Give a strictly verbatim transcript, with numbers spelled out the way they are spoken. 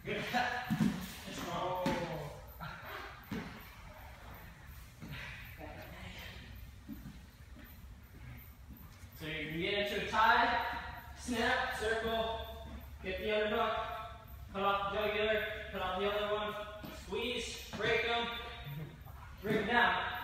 Good. Oh. So you can get into a tie, snap, circle, get the other hook, cut off the jugular, cut off the other one, squeeze, break them, bring them down.